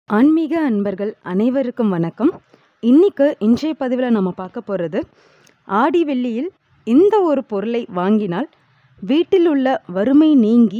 ஆன்மீக அன்பர்கள் அனைவருக்கும் வணக்கம். இன்றைய பதிவில் நம்ம பார்க்க போகிறது, ஆடி வெள்ளியில் இந்த ஒரு பொருளை வாங்கினால் வீட்டில் உள்ள வறுமை நீங்கி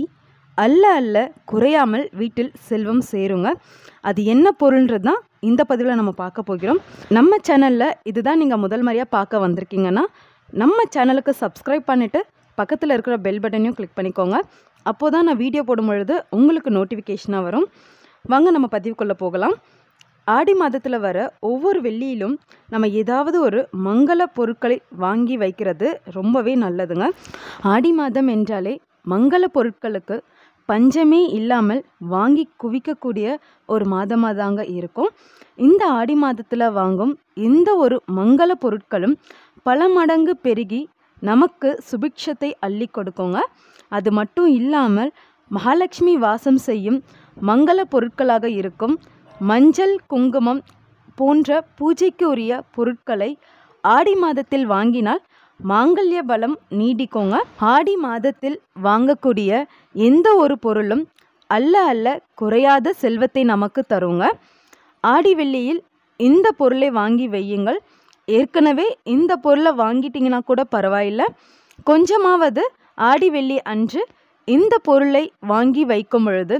அல்ல குறையாமல் வீட்டில் செல்வம் சேருங்க. அது என்ன பொருள்ன்றது தான் இந்த பதிவில் நம்ம பார்க்க போகிறோம். நம்ம சேனலில் இதுதான் நீங்கள் முதல் முறையாக பார்க்க வந்திருக்கீங்கன்னா நம்ம சேனலுக்கு சப்ஸ்கிரைப் பண்ணிவிட்டு பக்கத்தில் இருக்கிற பெல் பட்டனையும் கிளிக் பண்ணிக்கோங்க. அப்போ தான் நான் வீடியோ போடும் பொழுது உங்களுக்கு நோட்டிஃபிகேஷனாக வரும். வாங்க நம்ம பதிவுக்குள்ளே போகலாம். ஆடி மாதத்தில் வர ஒவ்வொரு வெள்ளியிலும் நம்ம ஏதாவது ஒரு மங்கள பொருட்களை வாங்கி வைக்கிறது ரொம்பவே நல்லதுங்க. ஆடி மாதம் என்றாலே மங்கள பொருட்களுக்கு பஞ்சமே இல்லாமல் வாங்கி குவிக்கக்கூடிய ஒரு மாதமாக தாங்க இருக்கும். இந்த ஆடி மாதத்தில் வாங்கும் எந்த ஒரு மங்கள பொருட்களும் பல மடங்கு பெருகி நமக்கு சுபிக்ஷத்தை அள்ளி கொடுக்குங்க. அது மட்டும் இல்லாமல் மகாலட்சுமி வாசம் செய்யும் மங்கள பொருட்களாக இருக்கும் மஞ்சள், குங்குமம் போன்ற பூஜைக்கு உரிய பொருட்களை ஆடி மாதத்தில் வாங்கினால் மாங்கல்ய பலம் நீடிக்குங்க. ஆடி மாதத்தில் வாங்கக்கூடிய எந்த ஒரு பொருளும் அல்ல குறையாத செல்வத்தை நமக்கு தருங்க. ஆடி வெள்ளியில் இந்த பொருளை வாங்கி வையுங்கள். ஏற்கனவே இந்த பொருளை வாங்கிட்டீங்கன்னா கூட பரவாயில்லை, கொஞ்சமாவது ஆடி வெள்ளி அன்று இந்த பொருளை வாங்கி வைக்கும் பொழுது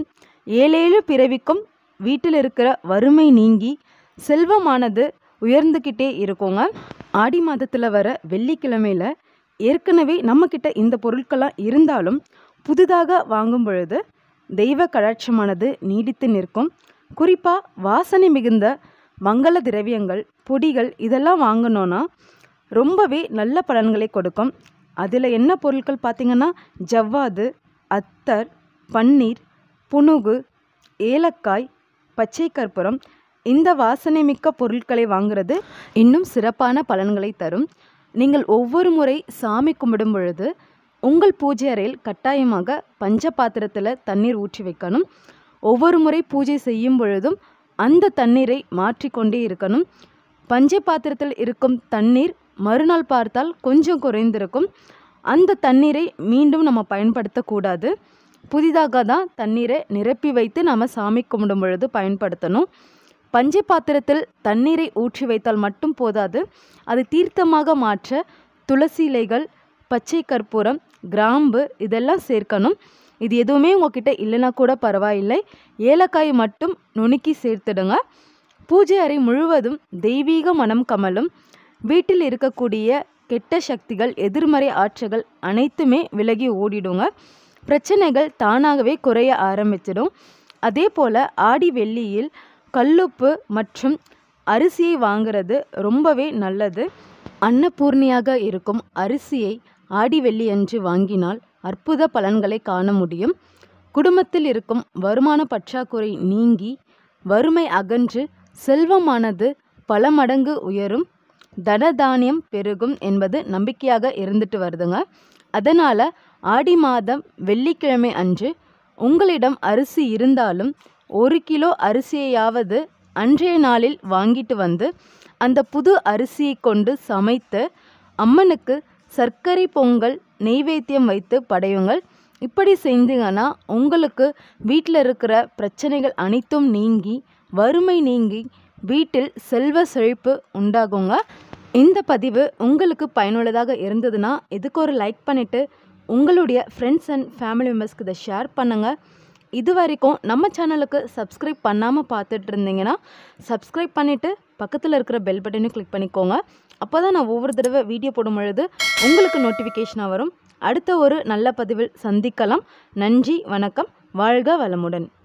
7 பிறவிக்கும் வீட்டில் இருக்கிற வறுமை நீங்கி செல்வமானது உயர்ந்துக்கிட்டே இருக்குங்க. ஆடி மாதத்தில் வர வெள்ளிக்கிழமையில் ஏற்கனவே நம்மக்கிட்ட இந்த பொருட்கள்லாம் இருந்தாலும் புதிதாக வாங்கும் பொழுது தெய்வ கடாட்சமானது நீடித்து நிற்கும். குறிப்பாக வாசனை மிகுந்த மங்கள திரவியங்கள், பொடிகள் இதெல்லாம் வாங்கினோன்னா ரொம்பவே நல்ல பலன்களை கொடுக்கும். அதில் என்ன பொருட்கள் பார்த்திங்கன்னா, ஜவ்வாது, அத்தர், பன்னீர், புனுகு, ஏலக்காய், பச்சை கற்பூரம், இந்த வாசனை மிக்க பொருட்களை வாங்குறது இன்னும் சிறப்பான பலன்களை தரும். நீங்கள் ஒவ்வொரு முறை சாமி கும்பிடும் பொழுது உங்கள் பூஜை அறையில் கட்டாயமாக பஞ்ச பாத்திரத்தில் தண்ணீர் ஊற்றி வைக்கணும். ஒவ்வொரு முறை பூஜை செய்யும் பொழுதும் அந்த தண்ணீரை மாற்றிக்கொண்டே இருக்கணும். பஞ்ச பாத்திரத்தில் இருக்கும் தண்ணீர் மறுநாள் பார்த்தால் கொஞ்சம் குறைந்திருக்கும். அந்த தண்ணீரை மீண்டும் நம்ம பயன்படுத்தக்கூடாது. புதிதாக தான் தண்ணீரை நிரப்பி வைத்து நம்ம சாமி கும்பிடும் பொழுது பயன்படுத்தணும். பஞ்சை பாத்திரத்தில் தண்ணீரை ஊற்றி வைத்தால் மட்டும் போதாது, அது தீர்த்தமாக மாற்ற துளசி இலைகள், பச்சை கற்பூரம், கிராம்பு இதெல்லாம் சேர்க்கணும். இது எதுவுமே உங்ககிட்ட இல்லைன்னா கூட பரவாயில்லை, ஏலக்காய் மட்டும் நுணுக்கி சேர்த்துடுங்க. பூஜை அறை முழுவதும் தெய்வீக மனம் கமலும். வீட்டில் இருக்கக்கூடிய கெட்ட சக்திகள், எதிர்மறை ஆற்றல்கள் அனைத்துமே விலகி ஓடிடுங்க. பிரச்சனைகள் தானாகவே குறைய ஆரம்பிச்சிடும். அதே போல் ஆடி வெள்ளியில் கல்லுப்பு மற்றும் அரிசியை வாங்கிறது ரொம்பவே நல்லது. அன்னபூர்ணியாக இருக்கும் அரிசியை ஆடி வெள்ளி அன்று வாங்கினால் அற்புத பலன்களை காண முடியும். குடும்பத்தில் இருக்கும் வருமான பற்றாக்குறை நீங்கி வறுமை அகன்று செல்வமானது பல மடங்கு உயரும், தனதானியம் பெருகும் என்பது நம்பிக்கையாக இருந்துட்டு வருதுங்க. அதனால் ஆடி மாதம் வெள்ளிக்கிழமை அன்று உங்களிடம் அரிசி இருந்தாலும் 1 கிலோ அரிசியையாவது அன்றைய நாளில் வாங்கிட்டு வந்து அந்த புது அரிசியை கொண்டு சமைத்து அம்மனுக்கு சர்க்கரை பொங்கல் நெய்வேத்தியம் வைத்து படையுங்கள். இப்படி செஞ்சீங்கன்னா உங்களுக்கு வீட்டில் இருக்கிற பிரச்சனைகள் அனைத்தும் நீங்கி வறுமை நீங்கி வீட்டில் செல்வ செழிப்பு உண்டாகுங்க. இந்த பதிவு உங்களுக்கு பயனுள்ளதாக இருந்ததுன்னா இதுக்கு ஒரு லைக் பண்ணிவிட்டு உங்களுடைய ஃப்ரெண்ட்ஸ் அண்ட் ஃபேமிலி மெம்பர்ஸ்க்கு இதை ஷேர் பண்ணுங்கள். இது வரைக்கும் நம்ம சேனலுக்கு சப்ஸ்கிரைப் பண்ணாமல் பார்த்துட்டு இருந்தீங்கன்னா சப்ஸ்கிரைப் பண்ணிவிட்டு பக்கத்தில் இருக்கிற பெல் பட்டனையும் கிளிக் பண்ணிக்கோங்க. அப்போ தான் நான் ஒவ்வொரு தடவை வீடியோ போடும் பொழுது உங்களுக்கு நோட்டிஃபிகேஷனாக வரும். அடுத்த ஒரு நல்ல பதிவில் சந்திக்கலாம். நன்றி, வணக்கம், வாழ்க வளமுடன்.